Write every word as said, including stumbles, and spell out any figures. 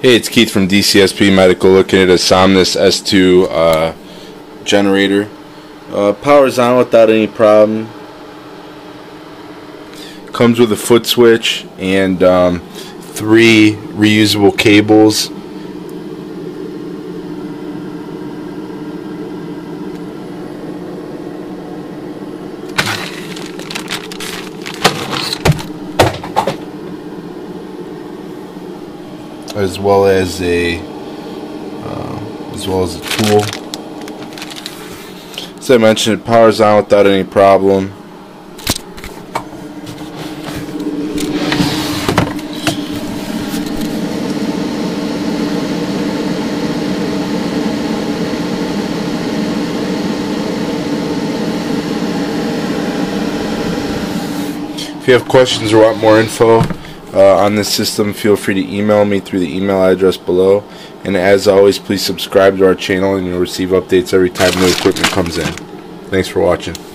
Hey, it's Keith from D C S P Medical looking at a Somnus S two uh, generator. Uh, powers on without any problem. Comes with a foot switch and um, three reusable cables. As well as a uh, as well as a tool. As I mentioned, it powers on without any problem. If you have questions or want more info Uh, on this system, feel free to email me through the email address below, and as always, please subscribe to our channel and you'll receive updates every time new equipment comes in. Thanks for watching.